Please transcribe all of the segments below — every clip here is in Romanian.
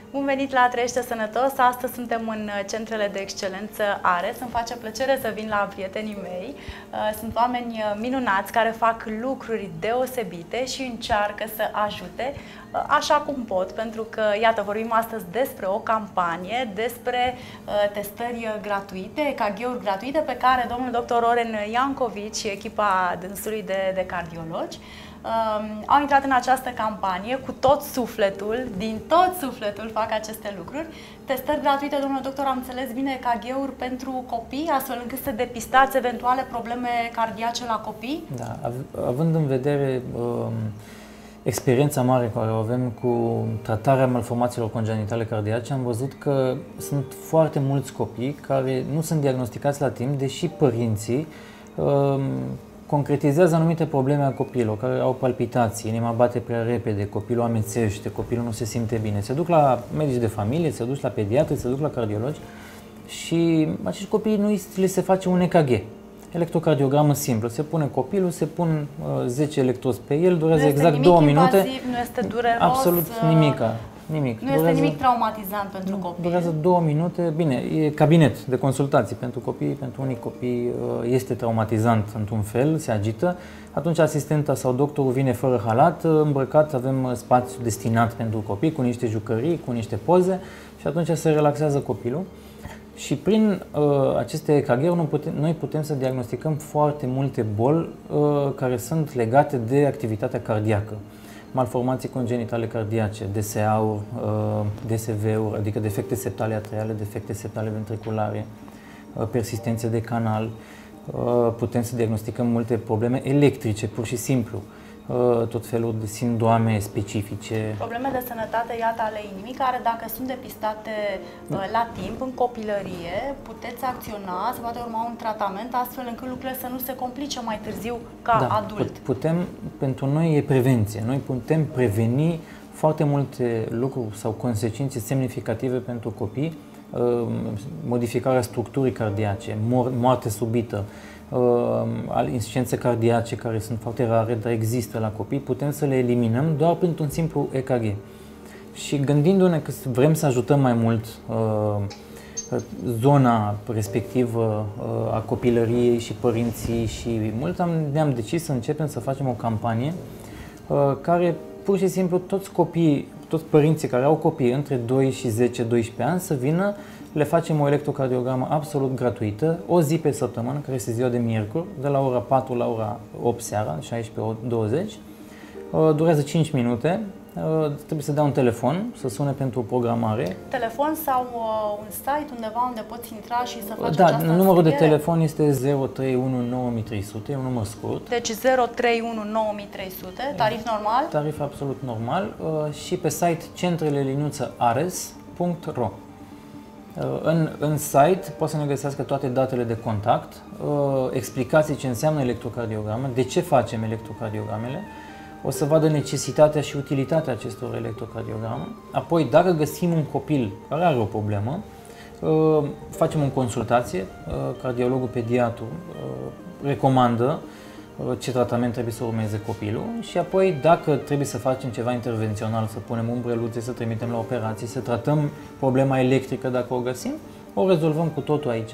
Bun venit la Trăiește Sănătos! Astăzi suntem în centrele de excelență ARES. Îmi face plăcere să vin la prietenii mei. Sunt oameni minunați care fac lucruri deosebite și încearcă să ajute așa cum pot, pentru că, iată, vorbim astăzi despre o campanie, despre testări gratuite, EKG-uri gratuite, pe care domnul dr. Oren Iancovici și echipa dânsului de cardiologi au intrat în această campanie cu tot sufletul, din tot sufletul fac aceste lucruri. Testări gratuite, domnule doctor, am înțeles bine, EKG-uri pentru copii, astfel încât să depistați eventuale probleme cardiace la copii? Da, având în vedere experiența mare care o avem cu tratarea malformațiilor congenitale cardiace, am văzut că sunt foarte mulți copii care nu sunt diagnosticați la timp, deși părinții concretizează anumite probleme a copiilor, care au palpitații, inima bate prea repede, copilul amețește, copilul nu se simte bine. Se duc la medici de familie, se duc la pediatri, se duc la cardiologi și acești copii nu li se face un EKG. Electrocardiogramă simplă. Se pune copilul, se pun 10 electrozi pe el, durează exact 2 minute. Invasiv, nu este dureros. Absolut nimic. Nu este nimic traumatizant pentru copii. Durează 2 minute. Bine, e cabinet de consultații pentru copii. Pentru unii copii este traumatizant într-un fel, se agită. Atunci asistenta sau doctorul vine fără halat, îmbrăcat, avem spațiu destinat pentru copii, cu niște jucării, cu niște poze și atunci se relaxează copilul. Și prin aceste EKG-uri noi putem să diagnosticăm foarte multe boli care sunt legate de activitatea cardiacă. Malformații congenitale cardiace, DSA-uri, DSV-uri, adică defecte septale atriale, defecte septale ventriculare, persistențe de canal. Putem să diagnosticăm multe probleme electrice, pur și simplu. Tot felul de sindroame specifice. Probleme de sănătate, iată, ale inimii, care dacă sunt depistate la timp, în copilărie, puteți acționa, se poate urma un tratament, astfel încât lucrurile să nu se complice mai târziu ca adult. Pentru noi e prevenție. Noi putem preveni foarte multe lucruri sau consecințe semnificative pentru copii, modificarea structurii cardiace, moarte subită, insuficiențe cardiace care sunt foarte rare, dar există la copii, putem să le eliminăm doar printr-un simplu EKG. Și gândindu-ne că vrem să ajutăm mai mult zona respectivă a copilăriei și părinții și mult, ne-am decis să începem să facem o campanie care pur și simplu toți părinții care au copii între 2 și 10-12 ani să vină, le facem o electrocardiogramă absolut gratuită, o zi pe săptămână, care este ziua de miercuri, de la ora 4 la ora 8 seara, 16:20. Durează 5 minute, trebuie să dea un telefon, să sune pentru programare. Telefon sau un site undeva unde poți intra și să faci această numărul de telefon este 031 9300, e un număr scurt. Deci 031 9300, tarif normal? Tarif absolut normal și pe site centrelelinuțaares.ro. În site poate să ne găsească toate datele de contact, explicații ce înseamnă electrocardiogramă, de ce facem electrocardiogramele, o să vadă necesitatea și utilitatea acestor electrocardiograme. Apoi, dacă găsim un copil care are o problemă, facem o consultație, cardiologul pediatru recomandă ce tratament trebuie să urmeze copilul și apoi, dacă trebuie să facem ceva intervențional, să punem umbreluțe, să trimitem la operații, să tratăm problema electrică dacă o găsim, o rezolvăm cu totul aici.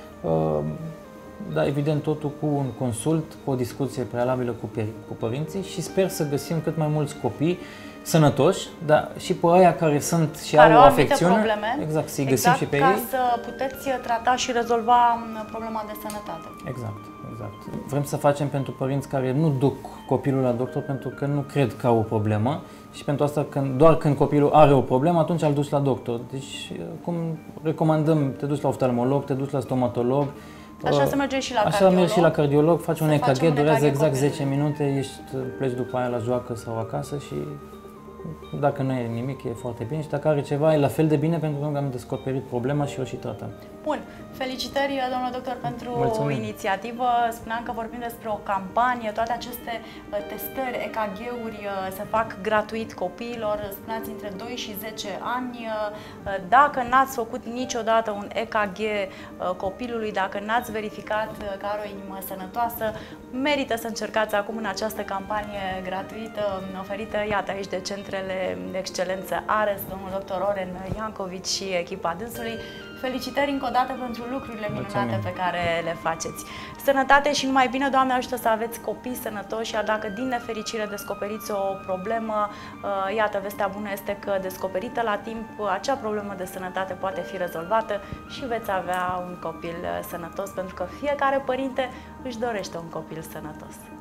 Da, evident, totul cu un consult, cu o discuție prealabilă cu părinții și sper să găsim cât mai mulți copii sănătoși, dar și pe aia care sunt și care au o afecțiune. Probleme, exact, să-i găsim și pe ei. Ca să puteți trata și rezolva problema de sănătate. Exact. Vrem să facem pentru părinți care nu duc copilul la doctor pentru că nu cred că au o problemă și pentru asta doar când copilul are o problemă, atunci îl duci la doctor. Deci, cum recomandăm, te duci la oftalmolog, te duci la stomatolog. Așa se merge și la cardiolog. Așa mergi și la cardiolog, faci un EKG, durează exact 10 minute, pleci după aia la joacă sau acasă și dacă nu e nimic, e foarte bine și dacă are ceva, e la fel de bine pentru că am descoperit problema și o și tratăm. Bun. Felicitări, domnule doctor, pentru inițiativă. Spuneam că vorbim despre o campanie, toate aceste testări, EKG-uri se fac gratuit copiilor, spuneați între 2 și 10 ani. Dacă n-ați făcut niciodată un EKG copilului, dacă n-ați verificat că are o inimă sănătoasă, merită să încercați acum în această campanie gratuită oferită, iată, aici de centre Centrele de Excelență Ares, domnul dr. Oren Iancovici și echipa dânsului. Felicitări încă o dată pentru lucrurile minunate pe care le faceți. Sănătate și numai bine, Doamne ajută să aveți copii sănătoși, iar dacă din nefericire descoperiți o problemă, iată, vestea bună este că descoperită la timp, acea problemă de sănătate poate fi rezolvată și veți avea un copil sănătos, pentru că fiecare părinte își dorește un copil sănătos.